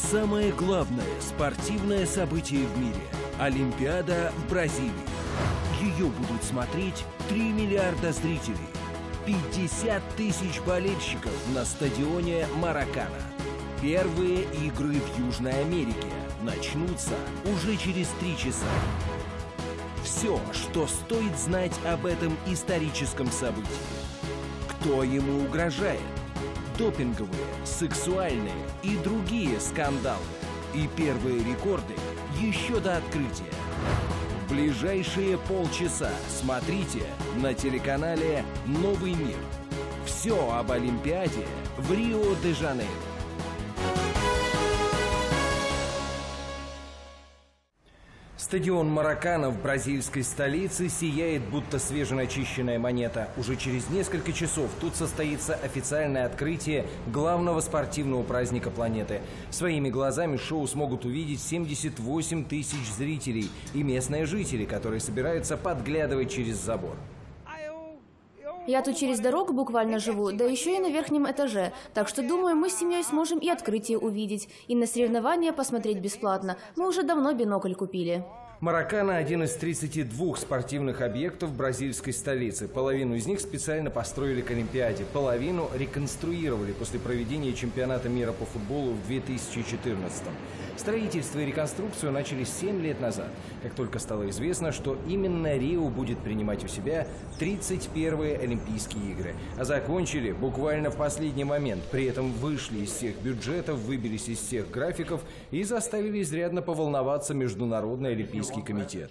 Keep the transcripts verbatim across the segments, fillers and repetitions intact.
Самое главное спортивное событие в мире – Олимпиада в Бразилии. Ее будут смотреть три миллиарда зрителей, пятьдесят тысяч болельщиков на стадионе Маракана. Первые игры в Южной Америке начнутся уже через три часа. Все, что стоит знать об этом историческом событии. Кто ему угрожает? Допинговые, сексуальные и другие скандалы. И первые рекорды еще до открытия. В ближайшие полчаса смотрите на телеканале «Новый мир». Все об Олимпиаде в Рио-де-Жанейро. Стадион Маракана в бразильской столице сияет, будто свеженачищенная монета. Уже через несколько часов тут состоится официальное открытие главного спортивного праздника планеты. Своими глазами шоу смогут увидеть семьдесят восемь тысяч зрителей и местные жители, которые собираются подглядывать через забор. Я тут через дорогу буквально живу, да еще и на верхнем этаже. Так что, думаю, мы с семьей сможем и открытие увидеть, и на соревнования посмотреть бесплатно. Мы уже давно бинокль купили. Маракана – один из тридцати двух спортивных объектов бразильской столицы. Половину из них специально построили к Олимпиаде, половину реконструировали после проведения чемпионата мира по футболу в две тысячи четырнадцатом. Строительство и реконструкцию начали семь лет назад, как только стало известно, что именно Рио будет принимать у себя тридцать первые Олимпийские игры. А закончили буквально в последний момент. При этом вышли из всех бюджетов, выбились из всех графиков и заставили изрядно поволноваться Международный Олимпийский комитет.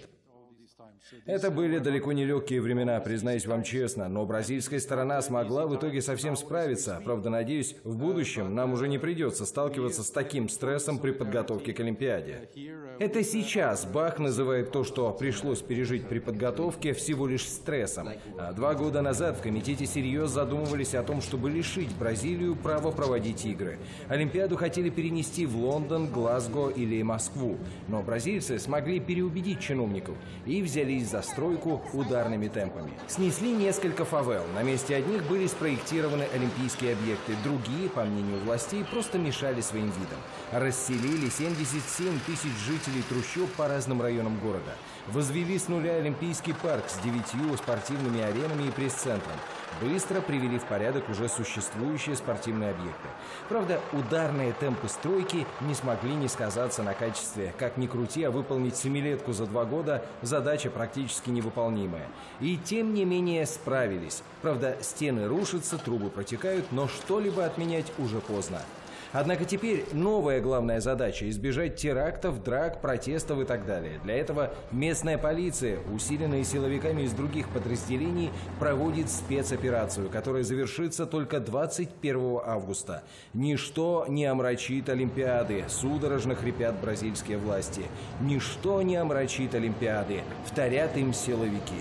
Это были далеко не легкие времена, признаюсь вам честно, но бразильская сторона смогла в итоге совсем справиться. Правда, надеюсь, в будущем нам уже не придется сталкиваться с таким стрессом при подготовке к Олимпиаде. Это сейчас Бах называет то, что пришлось пережить при подготовке, всего лишь стрессом. А два года назад в комитете серьезно задумывались о том, чтобы лишить Бразилию права проводить игры. Олимпиаду хотели перенести в Лондон, Глазго или Москву, но бразильцы смогли переубедить чиновников и взяли за стройку ударными темпами. Снесли несколько фавел. На месте одних были спроектированы олимпийские объекты, другие, по мнению властей, просто мешали своим видом. Расселили семьдесят семь тысяч жителей трущоб по разным районам города. Возвели с нуля Олимпийский парк с девятью спортивными аренами и пресс-центром. Быстро привели в порядок уже существующие спортивные объекты. Правда, ударные темпы стройки не смогли не сказаться на качестве. Как ни крути, а выполнить семилетку за два года – задача практически невыполнимая. И тем не менее справились. Правда, стены рушатся, трубы протекают, но что-либо отменять уже поздно. Однако теперь новая главная задача – избежать терактов, драк, протестов и так далее. Для этого местная полиция, усиленная силовиками из других подразделений, проводит спецоперацию, которая завершится только двадцать первого августа. Ничто не омрачит Олимпиады, судорожно хрипят бразильские власти. Ничто не омрачит Олимпиады, вторят им силовики.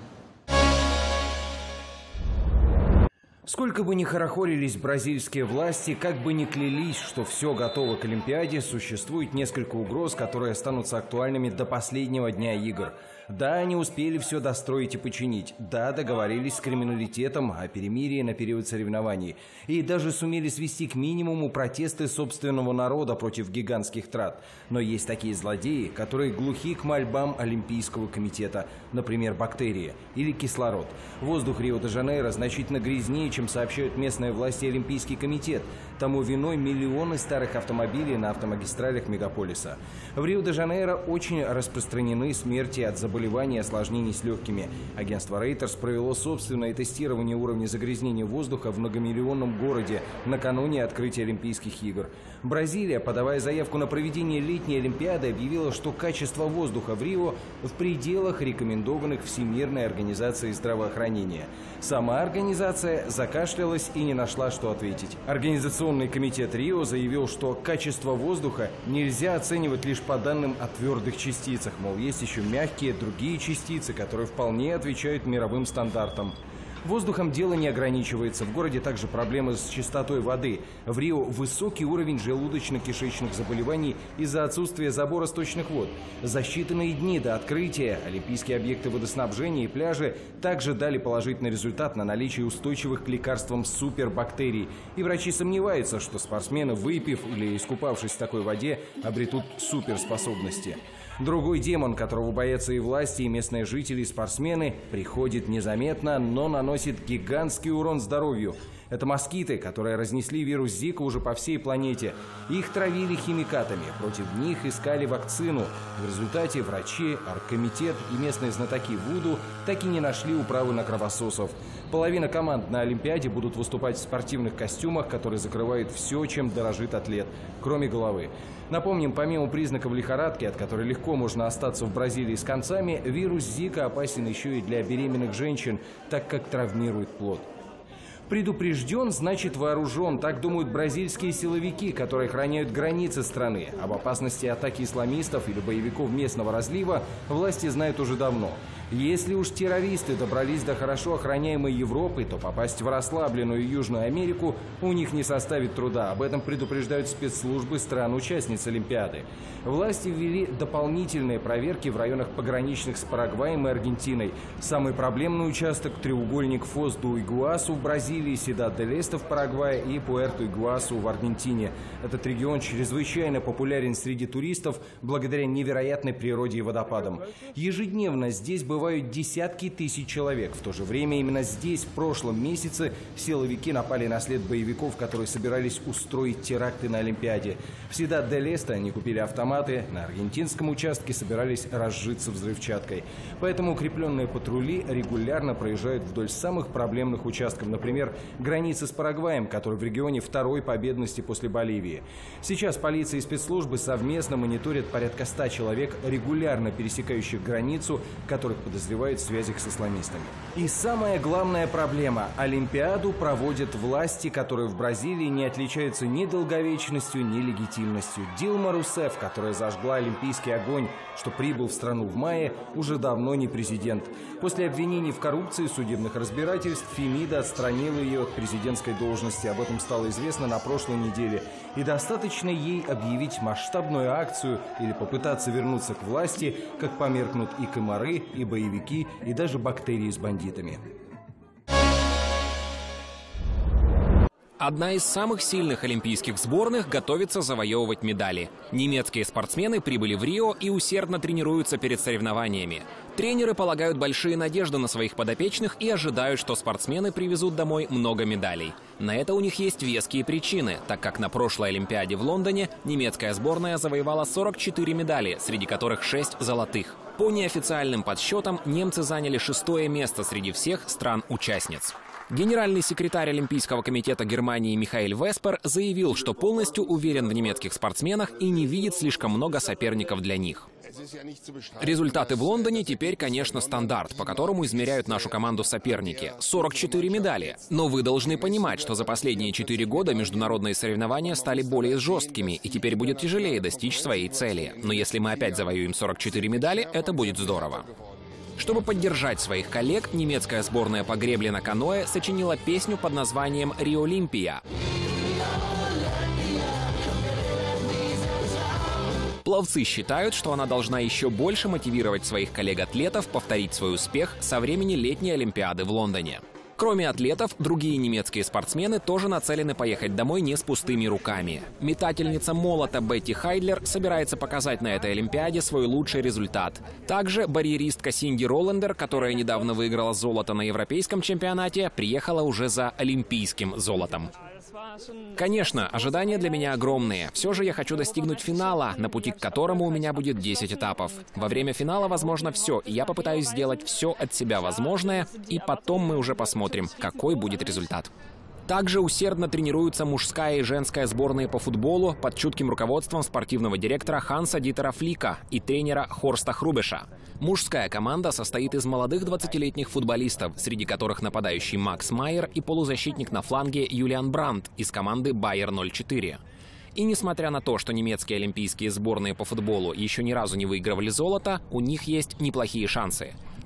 Сколько бы ни хорохорились бразильские власти, как бы ни клялись, что все готово к Олимпиаде, существует несколько угроз, которые останутся актуальными до последнего дня игр. Да, они успели все достроить и починить. Да, договорились с криминалитетом о перемирии на период соревнований. И даже сумели свести к минимуму протесты собственного народа против гигантских трат. Но есть такие злодеи, которые глухи к мольбам Олимпийского комитета. Например, бактерии или кислород. Воздух Рио-де-Жанейро значительно грязнее, чем сообщают местные власти и Олимпийский комитет. Тому виной миллионы старых автомобилей на автомагистралях мегаполиса. В Рио-де-Жанейро очень распространены смерти от заболеваний и осложнений с легкими. Агентство Reuters провело собственное тестирование уровня загрязнения воздуха в многомиллионном городе накануне открытия Олимпийских игр. Бразилия, подавая заявку на проведение летней Олимпиады, объявила, что качество воздуха в Рио в пределах рекомендованных Всемирной организацией здравоохранения. Сама организация закашлялась и не нашла, что ответить. Организационный комитет Рио заявил, что качество воздуха нельзя оценивать лишь по данным о твердых частицах, мол, есть еще мягкие, другие частицы, которые вполне отвечают мировым стандартам. Воздухом дело не ограничивается. В городе также проблемы с чистотой воды. В Рио высокий уровень желудочно-кишечных заболеваний из-за отсутствия забора сточных вод. За считанные дни до открытия олимпийские объекты водоснабжения и пляжи также дали положительный результат на наличие устойчивых к лекарствам супербактерий. И врачи сомневаются, что спортсмены, выпив или искупавшись в такой воде, обретут суперспособности. Другой демон, которого боятся и власти, и местные жители, и спортсмены, приходит незаметно, но наносит гигантский урон здоровью. Это москиты, которые разнесли вирус Зика уже по всей планете. Их травили химикатами, против них искали вакцину. В результате врачи, оргкомитет и местные знатоки вуду так и не нашли управы на кровососов. Половина команд на Олимпиаде будут выступать в спортивных костюмах, которые закрывают все, чем дорожит атлет, кроме головы. Напомним, помимо признаков лихорадки, от которой легко можно остаться в Бразилии с концами, вирус Зика опасен еще и для беременных женщин, так как травмирует плод. Предупрежден, значит вооружен. Так думают бразильские силовики, которые охраняют границы страны. Об опасности атаки исламистов или боевиков местного разлива власти знают уже давно. Если уж террористы добрались до хорошо охраняемой Европы, то попасть в расслабленную Южную Америку у них не составит труда. Об этом предупреждают спецслужбы стран-участниц Олимпиады. Власти ввели дополнительные проверки в районах пограничных с Парагваем и Аргентиной. Самый проблемный участок – треугольник Фос-ду-Игуасу в Бразилии, Сидад-де-Лесте в Парагвае и Пуэрто-Игуасу в Аргентине. Этот регион чрезвычайно популярен среди туристов благодаря невероятной природе и водопадам. Ежедневно здесь бывают Бывают десятки тысяч человек. В то же время именно здесь в прошлом месяце силовики напали на след боевиков, которые собирались устроить теракты на Олимпиаде. В Сидад-де-Лесте они купили автоматы, на аргентинском участке собирались разжиться взрывчаткой. Поэтому укрепленные патрули регулярно проезжают вдоль самых проблемных участков, например, границы с Парагваем, который в регионе второй по бедности после Боливии. Сейчас полиция и спецслужбы совместно мониторят порядка ста человек, регулярно пересекающих границу, которых подозревают в связях с исламистами. И самая главная проблема – Олимпиаду проводят власти, которые в Бразилии не отличаются ни долговечностью, ни легитимностью. Дилма Русефф, которая зажгла олимпийский огонь, что прибыл в страну в мае, уже давно не президент. После обвинений в коррупции и судебных разбирательств Фемида отстранила ее от президентской должности. Об этом стало известно на прошлой неделе. И достаточно ей объявить масштабную акцию или попытаться вернуться к власти, как померкнут и комары, и боевики, и даже бактерии с бандитами. Одна из самых сильных олимпийских сборных готовится завоевывать медали. Немецкие спортсмены прибыли в Рио и усердно тренируются перед соревнованиями. Тренеры полагают большие надежды на своих подопечных и ожидают, что спортсмены привезут домой много медалей. На это у них есть веские причины, так как на прошлой Олимпиаде в Лондоне немецкая сборная завоевала сорок четыре медали, среди которых шесть золотых. По неофициальным подсчетам немцы заняли шестое место среди всех стран-участниц. Генеральный секретарь Олимпийского комитета Германии Михаэль Веспер заявил, что полностью уверен в немецких спортсменах и не видит слишком много соперников для них. Результаты в Лондоне теперь, конечно, стандарт, по которому измеряют нашу команду соперники. сорок четыре медали. Но вы должны понимать, что за последние четыре года международные соревнования стали более жесткими, и теперь будет тяжелее достичь своей цели. Но если мы опять завоюем сорок четыре медали, это будет здорово. Чтобы поддержать своих коллег, немецкая сборная по гребле на каноэ сочинила песню под названием «Риолимпия». Пловцы считают, что она должна еще больше мотивировать своих коллег-атлетов повторить свой успех со времени летней Олимпиады в Лондоне. Кроме атлетов, другие немецкие спортсмены тоже нацелены поехать домой не с пустыми руками. Метательница молота Бетти Хайдлер собирается показать на этой Олимпиаде свой лучший результат. Также барьеристка Синди Роллендер, которая недавно выиграла золото на европейском чемпионате, приехала уже за олимпийским золотом. Конечно, ожидания для меня огромные. Все же я хочу достигнуть финала, на пути к которому у меня будет десять этапов. Во время финала возможно все, и я попытаюсь сделать все от себя возможное, и потом мы уже посмотрим, какой будет результат. Также усердно тренируются мужская и женская сборные по футболу под чутким руководством спортивного директора Ханса Дитера Флика и тренера Хорста Хрубеша. Мужская команда состоит из молодых двадцатилетних футболистов, среди которых нападающий Макс Майер и полузащитник на фланге Юлиан Брандт из команды Байер ноль четыре. И несмотря на то, что немецкие олимпийские сборные по футболу еще ни разу не выигрывали золото, у них есть неплохие шансы.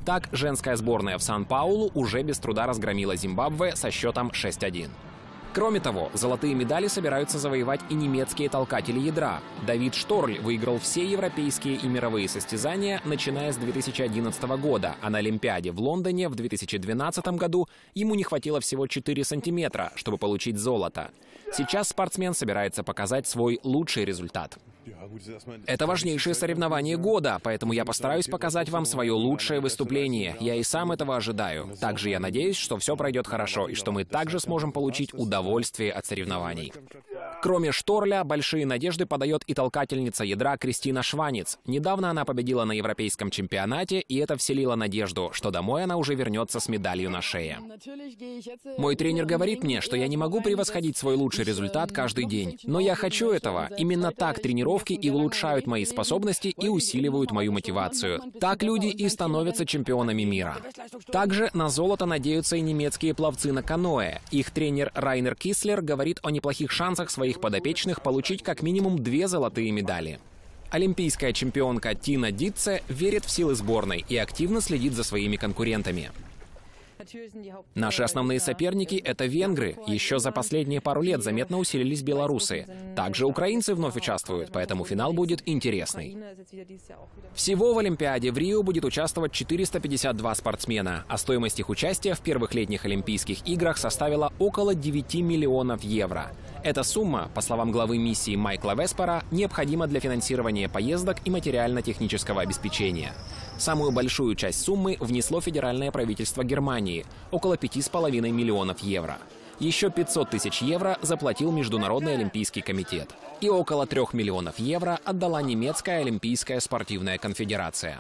Так, женская сборная в Сан-Паулу уже без труда разгромила Зимбабве со счетом шесть один. Кроме того, золотые медали собираются завоевать и немецкие толкатели ядра. Давид Шторль выиграл все европейские и мировые состязания, начиная с две тысячи одиннадцатого года, а на Олимпиаде в Лондоне в две тысячи двенадцатом году ему не хватило всего четыре сантиметра, чтобы получить золото. Сейчас спортсмен собирается показать свой лучший результат. Это важнейшее соревнование года, поэтому я постараюсь показать вам свое лучшее выступление. Я и сам этого ожидаю. Также я надеюсь, что все пройдет хорошо и что мы также сможем получить удовольствие от соревнований. Кроме Шторля, большие надежды подает и толкательница ядра Кристина Шванец. Недавно она победила на европейском чемпионате, и это вселило надежду, что домой она уже вернется с медалью на шее. Мой тренер говорит мне, что я не могу превосходить свой лучший результат каждый день, но я хочу этого. Именно так тренировки и улучшают мои способности и усиливают мою мотивацию. Так люди и становятся чемпионами мира. Также на золото надеются и немецкие пловцы на каноэ. Их тренер Райнер Кислер говорит о неплохих шансах своих подопечных получить как минимум две золотые медали. Олимпийская чемпионка Тина Дитце верит в силы сборной и активно следит за своими конкурентами. Наши основные соперники — это венгры. Еще за последние пару лет заметно усилились белорусы. Также украинцы вновь участвуют, поэтому финал будет интересный. Всего в Олимпиаде в Рио будет участвовать четыреста пятьдесят два спортсмена, а стоимость их участия в первых летних Олимпийских играх составила около девяти миллионов евро. Эта сумма, по словам главы миссии Майкла Веспера, необходима для финансирования поездок и материально-технического обеспечения. Самую большую часть суммы внесло федеральное правительство Германии – около пяти с половиной миллионов евро. Еще пятьсот тысяч евро заплатил Международный олимпийский комитет. И около трех миллионов евро отдала немецкая олимпийская спортивная конфедерация.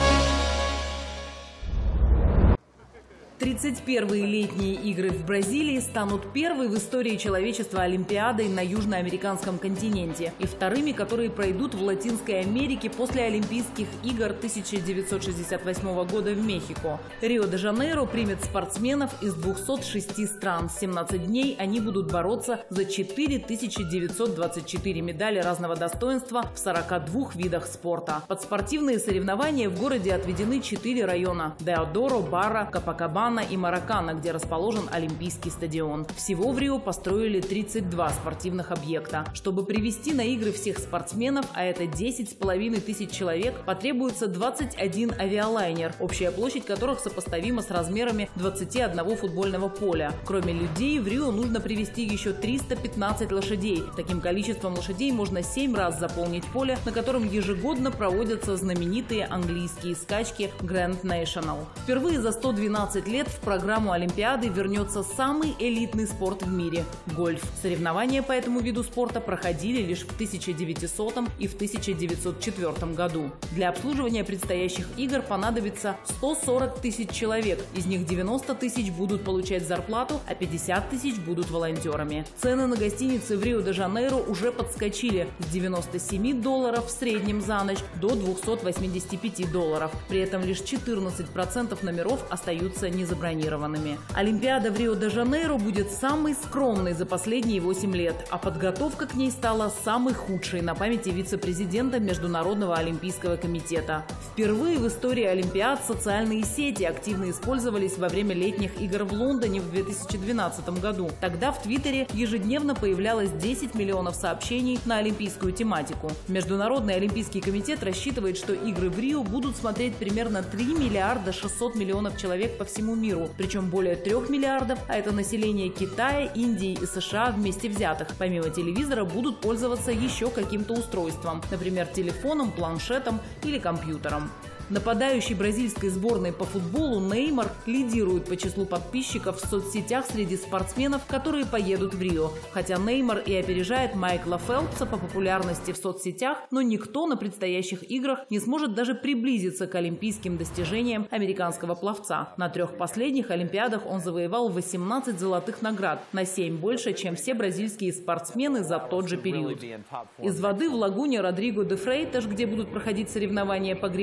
тридцать первые летние игры в Бразилии станут первой в истории человечества Олимпиадой на южноамериканском континенте и вторыми, которые пройдут в Латинской Америке после Олимпийских игр тысяча девятьсот шестьдесят восьмого года в Мехико. Рио-де-Жанейро примет спортсменов из двухсот шести стран. семнадцать дней они будут бороться за четыре тысячи девятьсот двадцать четыре медали разного достоинства в сорока двух видах спорта. Под спортивные соревнования в городе отведены четыре района – Деодоро, Барра, Копакабана и Маракана, где расположен Олимпийский стадион. Всего в Рио построили тридцать два спортивных объекта. Чтобы привести на игры всех спортсменов, а это десять с половиной тысяч человек, потребуется двадцать один авиалайнер, общая площадь которых сопоставима с размерами двадцати одного футбольного поля. Кроме людей, в Рио нужно привезти еще триста пятнадцать лошадей. Таким количеством лошадей можно семь раз заполнить поле, на котором ежегодно проводятся знаменитые английские скачки Grand National. Впервые за сто двенадцать лет в программу Олимпиады вернется самый элитный спорт в мире – гольф. Соревнования по этому виду спорта проходили лишь в тысяча девятисотом и в тысяча девятьсот четвёртом году. Для обслуживания предстоящих игр понадобится сто сорок тысяч человек, из них девяносто тысяч будут получать зарплату, а пятьдесят тысяч будут волонтерами. Цены на гостиницы в Рио-де-Жанейро уже подскочили с девяноста семи долларов в среднем за ночь до двухсот восьмидесяти пяти долларов. При этом лишь четырнадцать процентов номеров остаются незабронированными. Олимпиада в Рио-де-Жанейро будет самой скромной за последние восемь лет, а подготовка к ней стала самой худшей на памяти вице-президента Международного олимпийского комитета. Впервые в истории Олимпиад социальные сети активно использовались во время летних игр в Лондоне в две тысячи двенадцатом году. Тогда в Твиттере ежедневно появлялось десять миллионов сообщений на олимпийскую тематику. Международный олимпийский комитет рассчитывает, что игры в Рио будут смотреть примерно три миллиарда шестьсот миллионов человек по всему миру, причем более трех миллиардов, а это население Китая, Индии и США вместе взятых. Помимо телевизора будут пользоваться еще каким-то устройством, например, телефоном, планшетом или компьютером. Нападающий бразильской сборной по футболу Неймар лидирует по числу подписчиков в соцсетях среди спортсменов, которые поедут в Рио. Хотя Неймар и опережает Майкла Фелпса по популярности в соцсетях, но никто на предстоящих играх не сможет даже приблизиться к олимпийским достижениям американского пловца. На трех последних Олимпиадах он завоевал восемнадцать золотых наград, на семь больше, чем все бразильские спортсмены за тот же период. Из воды в лагуне Родриго де Фрейташ, где будут проходить соревнования по гребле и каноэ,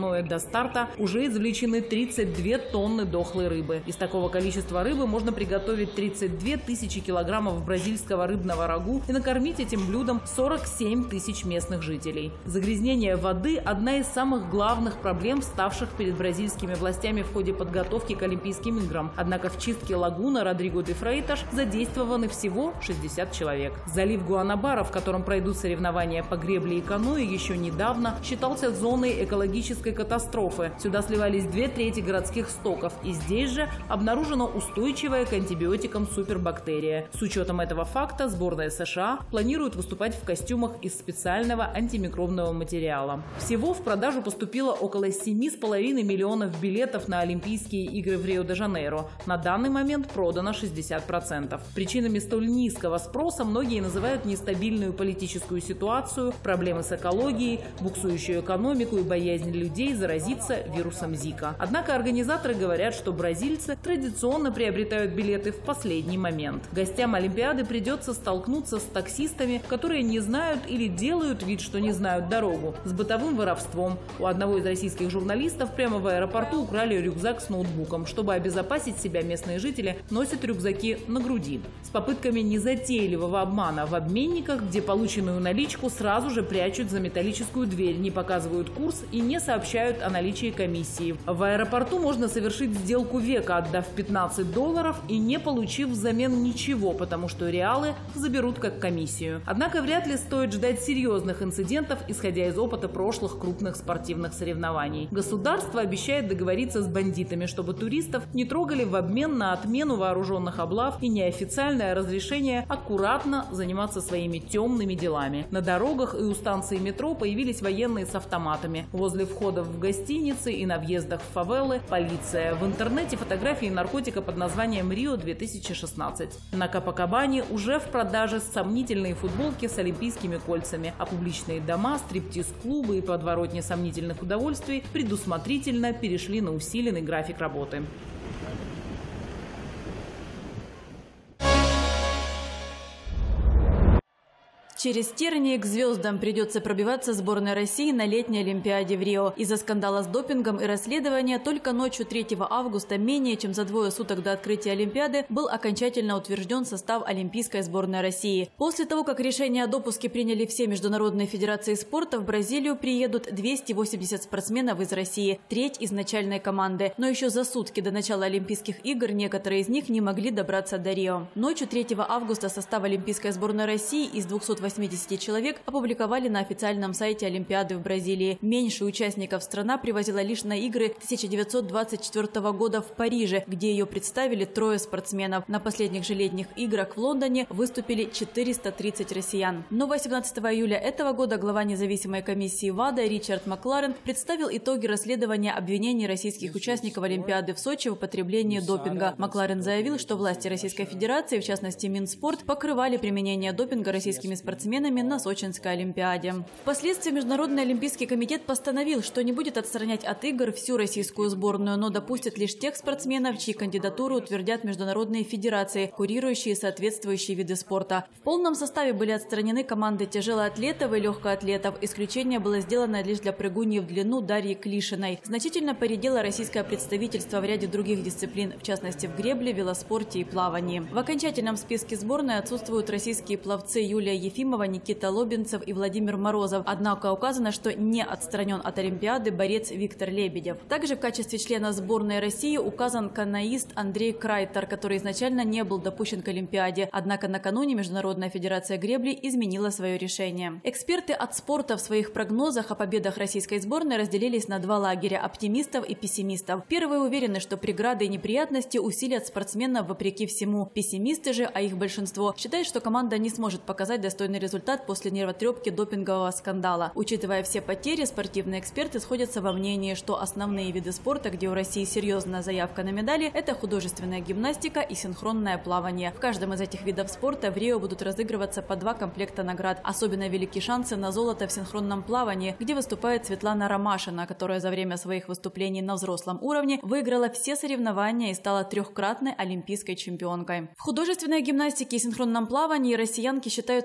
каноэ до старта уже извлечены тридцать две тонны дохлой рыбы. Из такого количества рыбы можно приготовить тридцать две тысячи килограммов бразильского рыбного рагу и накормить этим блюдом сорок семь тысяч местных жителей. Загрязнение воды – одна из самых главных проблем, ставших перед бразильскими властями в ходе подготовки к Олимпийским играм. Однако в чистке лагуна Родриго де Фрейташ задействованы всего шестьдесят человек. Залив Гуанабара, в котором пройдут соревнования по гребле и каноэ, еще недавно считался зоной экологической катастрофы. Сюда сливались две трети городских стоков, и здесь же обнаружена устойчивая к антибиотикам супербактерия. С учетом этого факта сборная США планирует выступать в костюмах из специального антимикробного материала. Всего в продажу поступило около семи с половиной миллионов билетов на Олимпийские игры в Рио-де-Жанейро. На данный момент продано шестьдесят процентов. Причинами столь низкого спроса многие называют нестабильную политическую ситуацию, проблемы с экологией, буксующую экономику и боязнь людей заразиться вирусом Зика. Однако организаторы говорят, что бразильцы традиционно приобретают билеты в последний момент. Гостям Олимпиады придется столкнуться с таксистами, которые не знают или делают вид, что не знают дорогу, с бытовым воровством. У одного из российских журналистов прямо в аэропорту украли рюкзак с ноутбуком. Чтобы обезопасить себя, местные жители носят рюкзаки на груди. С попытками незатейливого обмана в обменниках, где полученную наличку сразу же прячут за металлическую дверь, не показывают курс и не сообщают о наличии комиссии. В аэропорту можно совершить сделку века, отдав пятнадцать долларов и не получив взамен ничего, потому что реалы заберут как комиссию. Однако вряд ли стоит ждать серьезных инцидентов, исходя из опыта прошлых крупных спортивных соревнований. Государство обещает договориться с бандитами, чтобы туристов не трогали в обмен на отмену вооруженных облав и неофициальное разрешение аккуратно заниматься своими темными делами. На дорогах и у станции метро появились военные с автоматами. Возле входов в гостиницы и на въездах в фавелы полиция. В интернете фотографии наркотика под названием «Рио две тысячи шестнадцать». На Копакабане уже в продаже сомнительные футболки с олимпийскими кольцами, а публичные дома, стриптиз-клубы и подворотни сомнительных удовольствий предусмотрительно перешли на усиленный график работы. Через тернии к звездам придется пробиваться сборной России на летней Олимпиаде в Рио. Из-за скандала с допингом и расследования только ночью третьего августа, менее чем за двое суток до открытия Олимпиады, был окончательно утвержден состав Олимпийской сборной России. После того, как решение о допуске приняли все международные федерации спорта, в Бразилию приедут двести восемьдесят спортсменов из России, треть из начальной команды. Но еще за сутки до начала Олимпийских игр некоторые из них не могли добраться до Рио. Ночью третьего августа состав Олимпийской сборной России из двухсот восьмидесяти человек опубликовали на официальном сайте Олимпиады в Бразилии. Меньше участников страна привозила лишь на игры тысяча девятьсот двадцать четвёртого года в Париже, где ее представили трое спортсменов. На последних же летних играх в Лондоне выступили четыреста тридцать россиян. Но восемнадцатого июля этого года глава независимой комиссии ВАДА Ричард Макларен представил итоги расследования обвинений российских участников Олимпиады в Сочи в употреблении допинга. Макларен заявил, что власти Российской Федерации, в частности Минспорт, покрывали применение допинга российскими спортсменами на Сочинской Олимпиаде. Впоследствии Международный Олимпийский комитет постановил, что не будет отстранять от игр всю российскую сборную, но допустит лишь тех спортсменов, чьи кандидатуры утвердят международные федерации, курирующие соответствующие виды спорта. В полном составе были отстранены команды тяжелоатлетов и легкоатлетов. Исключение было сделано лишь для прыгуньи в длину Дарьи Клишиной. Значительно поредело российское представительство в ряде других дисциплин, в частности в гребле, велоспорте и плавании. В окончательном списке сборной отсутствуют российские пловцы Юлия Ефимова, Никита Лобинцев и Владимир Морозов. Однако указано, что не отстранен от Олимпиады борец Виктор Лебедев. Также в качестве члена сборной России указан каноист Андрей Крайтер, который изначально не был допущен к Олимпиаде. Однако накануне Международная федерация гребли изменила свое решение. Эксперты от спорта в своих прогнозах о победах российской сборной разделились на два лагеря – оптимистов и пессимистов. Первые уверены, что преграды и неприятности усилят спортсменов вопреки всему. Пессимисты же, а их большинство, считают, что команда не сможет показать достойный результат после нервотрепки допингового скандала. Учитывая все потери, спортивные эксперты сходятся во мнении, что основные виды спорта, где у России серьезная заявка на медали, это художественная гимнастика и синхронное плавание. В каждом из этих видов спорта в Рио будут разыгрываться по два комплекта наград. Особенно велики шансы на золото в синхронном плавании, где выступает Светлана Ромашина, которая за время своих выступлений на взрослом уровне выиграла все соревнования и стала трехкратной олимпийской чемпионкой. В художественной гимнастике и синхронном плавании россиянки считаются фаворитами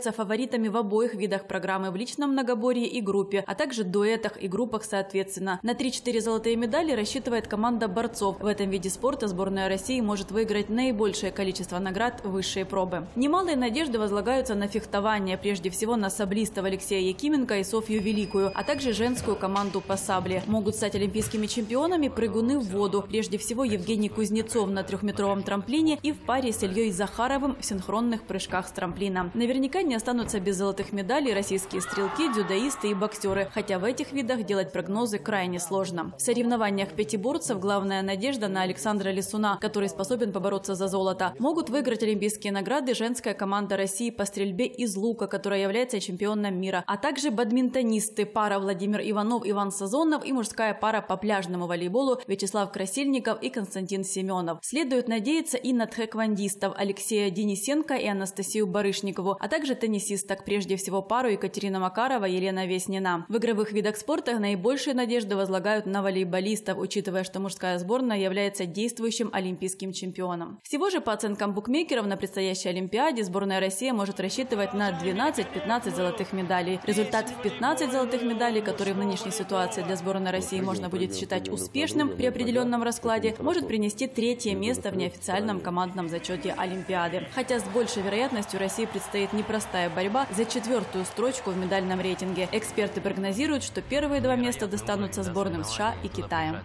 фаворитами в обоих видах программы в личном многоборье и группе, а также дуэтах и группах соответственно. На три-четыре золотые медали рассчитывает команда борцов. В этом виде спорта сборная России может выиграть наибольшее количество наград высшей пробы. Немалые надежды возлагаются на фехтование, прежде всего на саблистов Алексея Якименко и Софью Великую, а также женскую команду по сабле. Могут стать олимпийскими чемпионами прыгуны в воду, прежде всего Евгений Кузнецов на трехметровом трамплине и в паре с Ильей Захаровым в синхронных прыжках с трамплина. Наверняка не останутся без золотых медалей российские стрелки, дзюдоисты и боксеры, хотя в этих видах делать прогнозы крайне сложно. В соревнованиях пятиборцев главная надежда на Александра Лисуна, который способен побороться за золото. Могут выиграть олимпийские награды женская команда России по стрельбе из лука, которая является чемпионом мира, а также бадминтонисты, пара Владимир Иванов, Иван Сазонов и мужская пара по пляжному волейболу Вячеслав Красильников и Константин Семенов. Следует надеяться и на тхэквондистов Алексея Денисенко и Анастасию Барышникову, а также теннисисток, прежде всего пару Екатерина Макарова и Елена Веснина. В игровых видах спорта наибольшие надежды возлагают на волейболистов, учитывая, что мужская сборная является действующим олимпийским чемпионом. Всего же, по оценкам букмекеров, на предстоящей Олимпиаде сборная России может рассчитывать на двенадцать-пятнадцать золотых медалей. Результат в пятнадцать золотых медалей, который в нынешней ситуации для сборной России можно будет считать успешным при определенном раскладе, может принести третье место в неофициальном командном зачете Олимпиады. Хотя с большей вероятностью России предстоит непростая борьба за четвертую строчку в медальном рейтинге. Эксперты прогнозируют, что первые два места достанутся сборным США и Китая.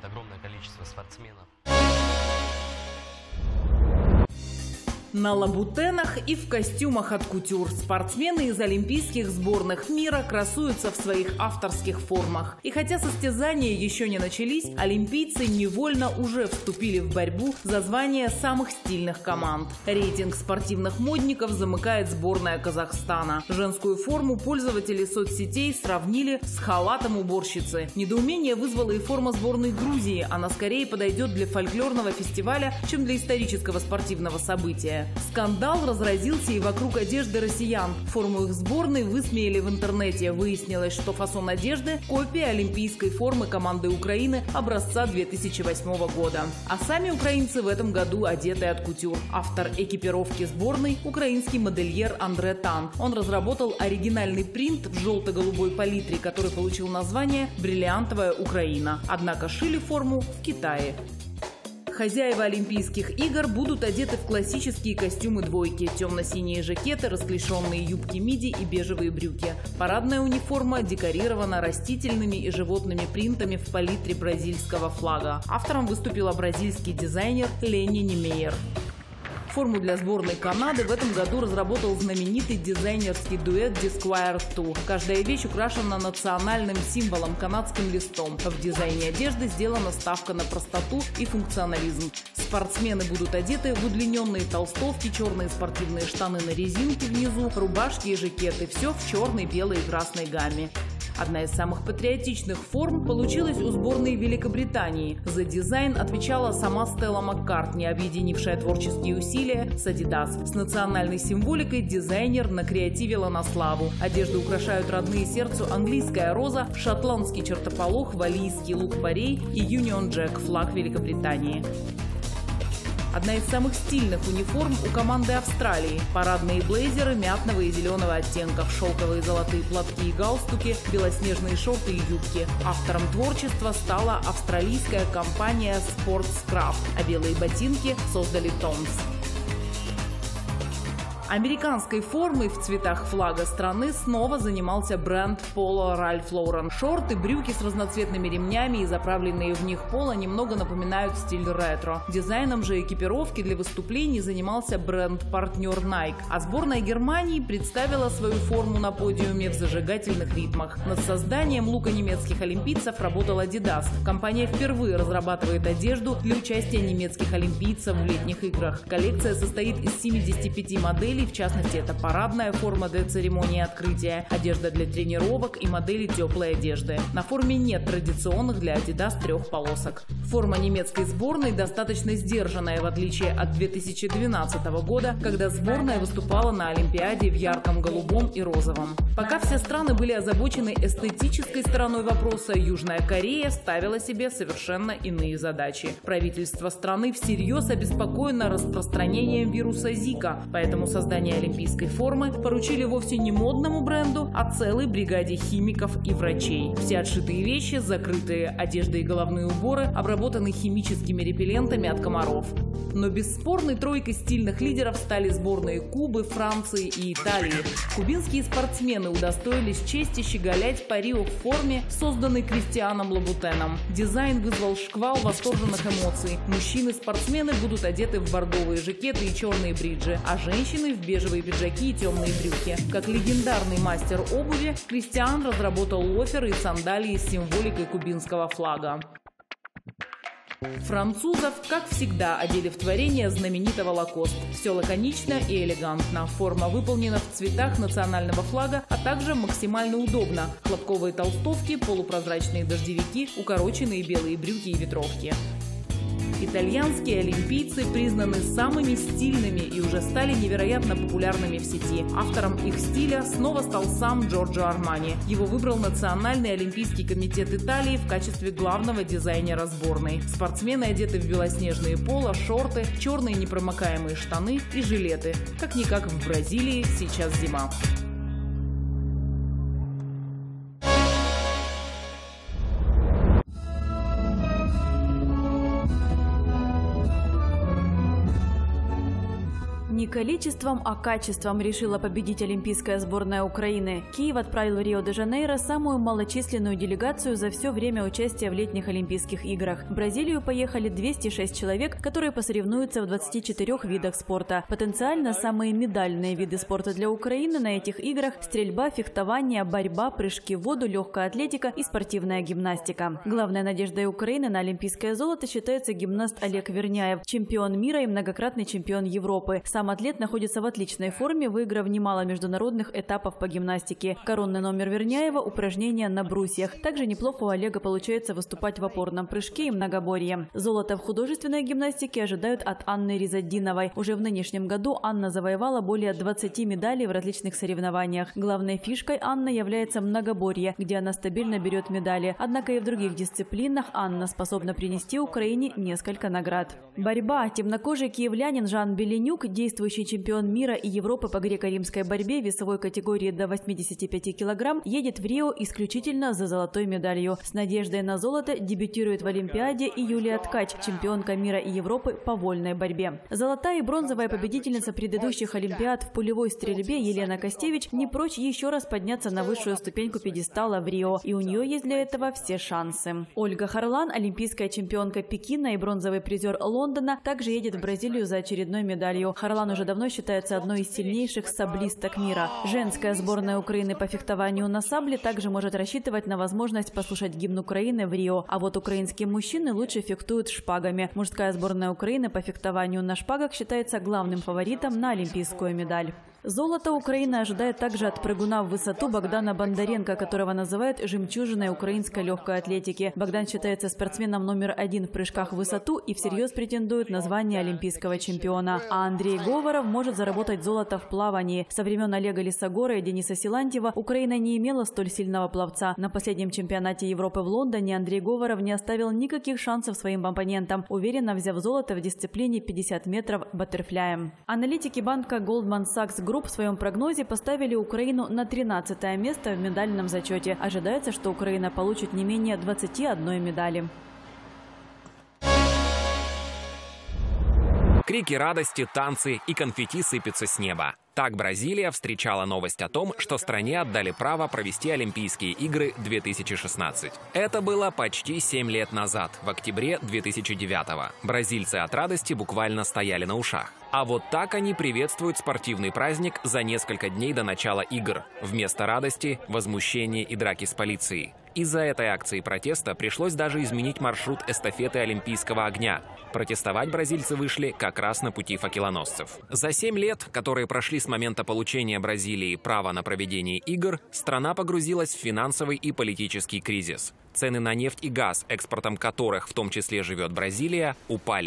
На лабутенах и в костюмах от кутюр спортсмены из олимпийских сборных мира красуются в своих авторских формах. И хотя состязания еще не начались, олимпийцы невольно уже вступили в борьбу за звание самых стильных команд. Рейтинг спортивных модников замыкает сборная Казахстана. Женскую форму пользователи соцсетей сравнили с халатом уборщицы. Недоумение вызвала и форма сборной Грузии. Она скорее подойдет для фольклорного фестиваля, чем для исторического спортивного события. Скандал разразился и вокруг одежды россиян. Форму их сборной высмеяли в интернете. Выяснилось, что фасон одежды – копия олимпийской формы команды Украины образца две тысячи восьмого года. А сами украинцы в этом году одеты от кутюр. Автор экипировки сборной – украинский модельер Андре Тан. Он разработал оригинальный принт в желто-голубой палитре, который получил название «Бриллиантовая Украина». Однако шили форму в Китае. Хозяева Олимпийских игр будут одеты в классические костюмы двойки, темно-синие жакеты, расклешенные юбки миди и бежевые брюки. Парадная униформа декорирована растительными и животными принтами в палитре бразильского флага. Автором выступил бразильский дизайнер Ленни Немейер. Форму для сборной Канады в этом году разработал знаменитый дизайнерский дуэт Disquire два. Каждая вещь украшена национальным символом – канадским листом. В дизайне одежды сделана ставка на простоту и функционализм. Спортсмены будут одеты в удлиненные толстовки, черные спортивные штаны на резинке внизу, рубашки и жакеты. Все в черной, белой и красной гамме. Одна из самых патриотичных форм получилась у сборной Великобритании. За дизайн отвечала сама Стелла Маккартни, объединившая творческие усилия с Adidas. С национальной символикой дизайнер накреативила на славу. Одежду украшают родные сердцу английская роза, шотландский чертополох, валлийский лук-порей и Union Jack – флаг Великобритании. Одна из самых стильных униформ у команды Австралии. Парадные блейзеры мятного и зеленого оттенков, шелковые золотые платки и галстуки, белоснежные шорты и юбки. Автором творчества стала австралийская компания Sportscraft, а белые ботинки создали Toms. Американской формой в цветах флага страны снова занимался бренд Polo Ralph Lauren. Шорты, брюки с разноцветными ремнями и заправленные в них поло немного напоминают стиль ретро. Дизайном же экипировки для выступлений занимался бренд-партнер Nike. А сборная Германии представила свою форму на подиуме в зажигательных ритмах. Над созданием лука немецких олимпийцев работал Adidas. Компания впервые разрабатывает одежду для участия немецких олимпийцев в летних играх. Коллекция состоит из семидесяти пяти моделей. В частности, это парадная форма для церемонии открытия, одежда для тренировок и модели теплой одежды. На форме нет традиционных для Adidas трех полосок. Форма немецкой сборной достаточно сдержанная, в отличие от две тысячи двенадцатого года, когда сборная выступала на Олимпиаде в ярком голубом и розовом. Пока все страны были озабочены эстетической стороной вопроса, Южная Корея ставила себе совершенно иные задачи. Правительство страны всерьез обеспокоено распространением вируса Зика, поэтому создание олимпийской формы поручили вовсе не модному бренду, а целой бригаде химиков и врачей. Все отшитые вещи, закрытые одежда и головные уборы обработаны химическими репеллентами от комаров. Но бесспорной тройкой стильных лидеров стали сборные Кубы, Франции и Италии. Кубинские спортсмены удостоились чести щеголять по Рио в форме, созданной Кристианом Лабутеном. Дизайн вызвал шквал восторженных эмоций. Мужчины-спортсмены будут одеты в бордовые жакеты и черные бриджи, а женщины в бежевые пиджаки и темные брюки. Как легендарный мастер обуви, Кристиан разработал лоферы и сандалии с символикой кубинского флага. Французов, как всегда, одели в творение знаменитого Лакост. Все лаконично и элегантно. Форма выполнена в цветах национального флага, а также максимально удобно. Хлопковые толстовки, полупрозрачные дождевики, укороченные белые брюки и ветровки. Итальянские олимпийцы признаны самыми стильными и уже стали невероятно популярными в сети. Автором их стиля снова стал сам Джорджо Армани. Его выбрал Национальный олимпийский комитет Италии в качестве главного дизайнера сборной. Спортсмены одеты в белоснежные поло, шорты, черные непромокаемые штаны и жилеты. Как-никак в Бразилии сейчас зима. Не количеством, а качеством решила победить олимпийская сборная Украины. Киев отправил в Рио-де-Жанейро самую малочисленную делегацию за все время участия в летних Олимпийских играх. В Бразилию поехали двести шесть человек, которые посоревнуются в двадцати четырёх видах спорта. Потенциально самые медальные виды спорта для Украины на этих играх – стрельба, фехтование, борьба, прыжки в воду, легкая атлетика и спортивная гимнастика. Главной надеждой Украины на олимпийское золото считается гимнаст Олег Верняев, чемпион мира и многократный чемпион Европы. Сам атлет находится в отличной форме, выиграв немало международных этапов по гимнастике. Коронный номер Верняева – упражнения на брусьях. Также неплохо у Олега получается выступать в опорном прыжке и многоборье. Золото в художественной гимнастике ожидают от Анны Ризаддиновой. Уже в нынешнем году Анна завоевала более двадцати медалей в различных соревнованиях. Главной фишкой Анны является многоборье, где она стабильно берет медали. Однако и в других дисциплинах Анна способна принести Украине несколько наград. Борьба. Темнокожий киевлянин Жан Беленюк, действующий чемпион мира и Европы по греко-римской борьбе весовой категории до восьмидесяти пяти килограмм, едет в Рио исключительно за золотой медалью. С надеждой на золото дебютирует в Олимпиаде и Юлия Ткач, чемпионка мира и Европы по вольной борьбе. Золотая и бронзовая победительница предыдущих Олимпиад в пулевой стрельбе Елена Костевич не прочь еще раз подняться на высшую ступеньку пьедестала в Рио, и у нее есть для этого все шансы. Ольга Харлан, олимпийская чемпионка Пекина и бронзовый призер Лондона, также едет в Бразилию за очередной медалью. Харлан уже давно считается одной из сильнейших саблисток мира. Женская сборная Украины по фехтованию на сабле также может рассчитывать на возможность послушать гимн Украины в Рио. А вот украинские мужчины лучше фехтуют шпагами. Мужская сборная Украины по фехтованию на шпагах считается главным фаворитом на олимпийскую медаль. Золото Украины ожидает также от прыгуна в высоту Богдана Бондаренко, которого называют жемчужиной украинской легкой атлетики. Богдан считается спортсменом номер один в прыжках в высоту и всерьез претендует на звание олимпийского чемпиона. А Андрей Говоров может заработать золото в плавании. Со времен Олега Лисогора и Дениса Силантьева Украина не имела столь сильного пловца. На последнем чемпионате Европы в Лондоне Андрей Говоров не оставил никаких шансов своим оппонентам, уверенно взяв золото в дисциплине пятьдесят метров баттерфляем. Аналитики банка Goldman Sachs Групп в своем прогнозе поставили Украину на тринадцатое место в медальном зачете. Ожидается, что Украина получит не менее двадцати одной медали. Крики радости, танцы и конфетти сыпятся с неба. Так Бразилия встречала новость о том, что стране отдали право провести Олимпийские игры две тысячи шестнадцать. Это было почти семь лет назад, в октябре две тысячи девятого. Бразильцы от радости буквально стояли на ушах. А вот так они приветствуют спортивный праздник за несколько дней до начала игр. Вместо радости – возмущение и драки с полицией. Из-за этой акции протеста пришлось даже изменить маршрут эстафеты Олимпийского огня. Протестовать бразильцы вышли как раз на пути факелоносцев. За семь лет, которые прошли с момента получения Бразилии права на проведение игр, страна погрузилась в финансовый и политический кризис. Цены на нефть и газ, экспортом которых в том числе живет Бразилия, упали.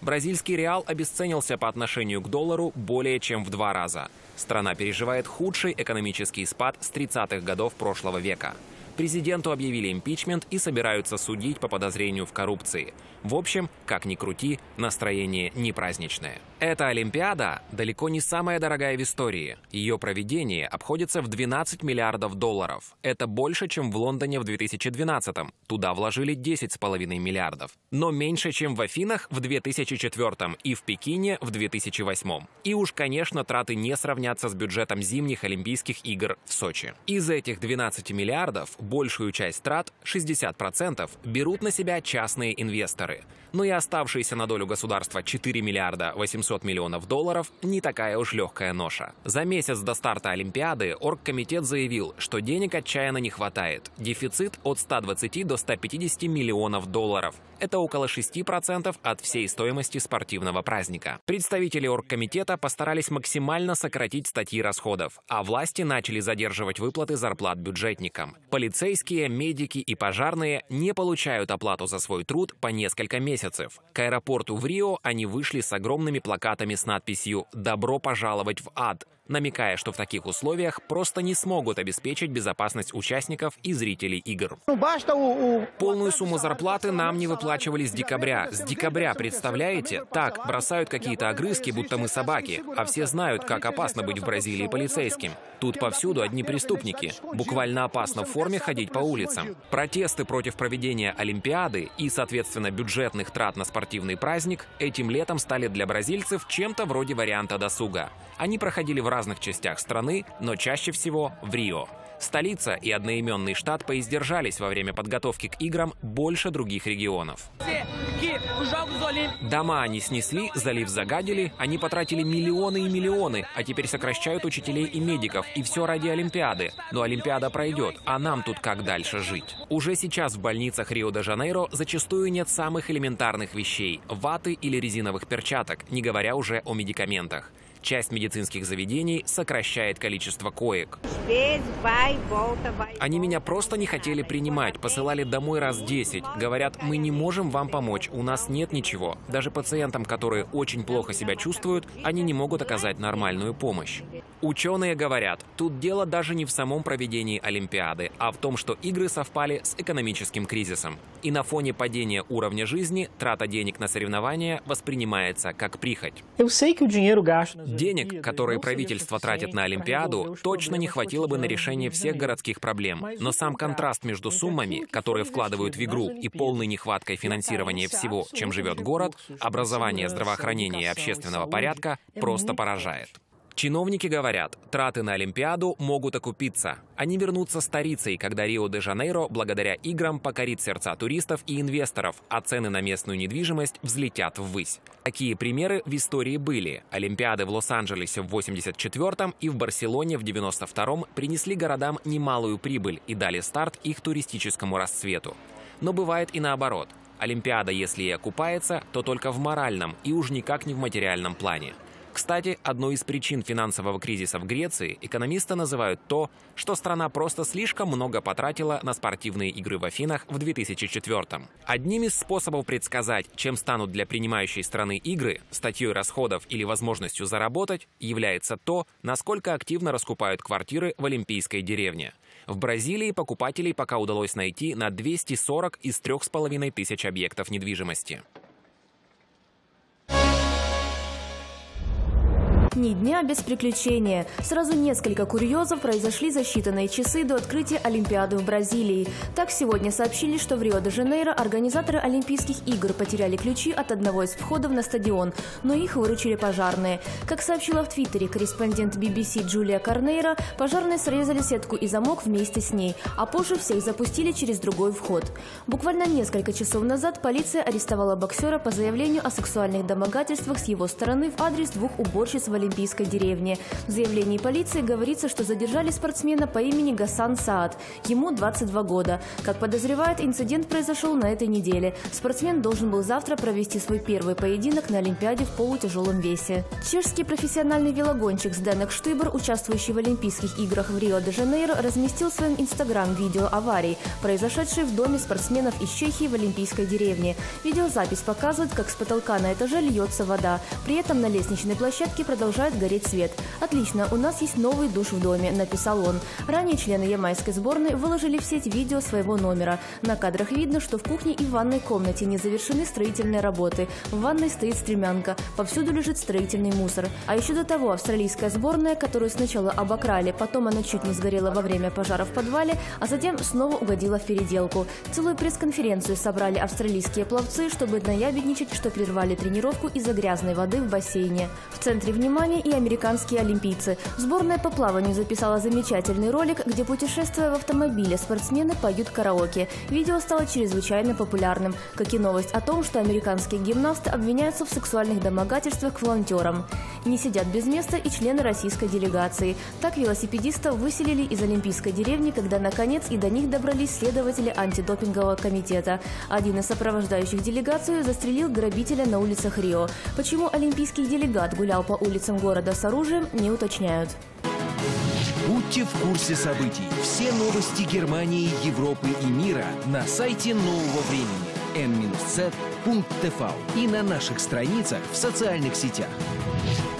Бразильский реал обесценился по отношению к доллару более чем в два раза. Страна переживает худший экономический спад с тридцатых годов прошлого века. Президенту объявили импичмент и собираются судить по подозрению в коррупции. В общем, как ни крути, настроение не праздничное. Эта Олимпиада далеко не самая дорогая в истории. Ее проведение обходится в двенадцать миллиардов долларов. Это больше, чем в Лондоне в две тысячи двенадцатом. Туда вложили десять с половиной миллиардов. Но меньше, чем в Афинах в две тысячи четвёртом и в Пекине в две тысячи восьмом. И уж, конечно, траты не сравнятся с бюджетом зимних Олимпийских игр в Сочи. Из этих двенадцати миллиардов большую часть трат, шестьдесят процентов, берут на себя частные инвесторы. Но и оставшиеся на долю государства четыре миллиарда восемьсот миллионов долларов не такая уж легкая ноша. За месяц до старта Олимпиады оргкомитет заявил, что денег отчаянно не хватает. Дефицит от ста двадцати до ста пятидесяти миллионов долларов. Это около шести процентов от всей стоимости спортивного праздника. Представители оргкомитета постарались максимально сократить статьи расходов, а власти начали задерживать выплаты зарплат бюджетникам. Полицейские, медики и пожарные не получают оплату за свой труд по несколько месяцев. К аэропорту в Рио они вышли с огромными плакатами с надписью «Добро пожаловать в ад», намекая, что в таких условиях просто не смогут обеспечить безопасность участников и зрителей игр. Полную сумму зарплаты нам не выплачивали с декабря. С декабря, представляете? Так, бросают какие-то огрызки, будто мы собаки, а все знают, как опасно быть в Бразилии полицейским. Тут повсюду одни преступники. Буквально опасно в форме ходить по улицам. Протесты против проведения Олимпиады и, соответственно, бюджетных трат на спортивный праздник этим летом стали для бразильцев чем-то вроде варианта досуга. Они проходили в разных частях страны, но чаще всего в Рио. Столица и одноименный штат поиздержались во время подготовки к играм больше других регионов. Дома они снесли, залив загадили, они потратили миллионы и миллионы, а теперь сокращают учителей и медиков, и все ради Олимпиады. Но Олимпиада пройдет, а нам тут как дальше жить? Уже сейчас в больницах Рио-де-Жанейро зачастую нет самых элементарных вещей – ваты или резиновых перчаток, не говоря уже о медикаментах. Часть медицинских заведений сокращает количество коек. Они меня просто не хотели принимать, посылали домой раз десять. Говорят, мы не можем вам помочь, у нас нет ничего. Даже пациентам, которые очень плохо себя чувствуют, они не могут оказать нормальную помощь. Ученые говорят, тут дело даже не в самом проведении Олимпиады, а в том, что игры совпали с экономическим кризисом. И на фоне падения уровня жизни трата денег на соревнования воспринимается как прихоть. Денег, которые правительство тратит на Олимпиаду, точно не хватило бы на решение всех городских проблем. Но сам контраст между суммами, которые вкладывают в игру, и полной нехваткой финансирования всего, чем живет город, образования, здравоохранения и общественного порядка, просто поражает. Чиновники говорят, траты на Олимпиаду могут окупиться. Они вернутся старицей, когда Рио-де-Жанейро благодаря играм покорит сердца туристов и инвесторов, а цены на местную недвижимость взлетят ввысь. Такие примеры в истории были. Олимпиады в Лос-Анджелесе в восемьдесят четвёртом и в Барселоне в девяносто втором принесли городам немалую прибыль и дали старт их туристическому расцвету. Но бывает и наоборот. Олимпиада, если и окупается, то только в моральном и уж никак не в материальном плане. Кстати, одной из причин финансового кризиса в Греции экономисты называют то, что страна просто слишком много потратила на спортивные игры в Афинах в две тысячи четвёртом. Одним из способов предсказать, чем станут для принимающей страны игры, статьей расходов или возможностью заработать, является то, насколько активно раскупают квартиры в Олимпийской деревне. В Бразилии покупателей пока удалось найти на двести сорок из трёх с половиной тысяч объектов недвижимости. Ни дня без приключения. Сразу несколько курьезов произошли за считанные часы до открытия Олимпиады в Бразилии. Так, сегодня сообщили, что в Рио-де-Жанейро организаторы Олимпийских игр потеряли ключи от одного из входов на стадион, но их выручили пожарные. Как сообщила в Твиттере корреспондент би би си Джулия Карнейро, пожарные срезали сетку и замок вместе с ней, а позже всех запустили через другой вход. Буквально несколько часов назад полиция арестовала боксера по заявлению о сексуальных домогательствах с его стороны в адрес двух уборщиц в олимпийской деревне. В заявлении полиции говорится, что задержали спортсмена по имени Гасан Саад. Ему двадцать два года. Как подозревают, инцидент произошел на этой неделе. Спортсмен должен был завтра провести свой первый поединок на Олимпиаде в полутяжелом весе. Чешский профессиональный велогонщик Сденек Штыбер, участвующий в Олимпийских играх в Рио-де-Жанейро, разместил в своем инстаграм видео аварии, произошедшей в доме спортсменов из Чехии в Олимпийской деревне. Видеозапись показывает, как с потолка на этаже льется вода. При этом на лестничной площадке продолжает гореть свет. «Отлично, у нас есть новый душ в доме», – написал он. Ранее члены ямайской сборной выложили в сеть видео своего номера. На кадрах видно, что в кухне и в ванной комнате не завершены строительные работы. В ванной стоит стремянка. Повсюду лежит строительный мусор. А еще до того австралийская сборная, которую сначала обокрали, потом она чуть не сгорела во время пожара в подвале, а затем снова угодила в переделку. Целую пресс-конференцию собрали австралийские пловцы, чтобы наябедничать, что прервали тренировку из-за грязной воды в бассейне. В центре внимания и американские олимпийцы. Сборная по плаванию записала замечательный ролик, где, путешествуя в автомобиле, спортсмены поют караоке. Видео стало чрезвычайно популярным, как и новость о том, что американские гимнасты обвиняются в сексуальных домогательствах к волонтерам. Не сидят без места и члены российской делегации. Так велосипедистов выселили из олимпийской деревни, когда наконец и до них добрались следователи антидопингового комитета. Один из сопровождающих делегацию застрелил грабителя на улицах Рио. Почему олимпийский делегат гулял по улицам города с оружием, не уточняют. Будьте в курсе событий. Все новости Германии, Европы и мира на сайте Нового времени эн зет точка тэ вэ и на наших страницах в социальных сетях.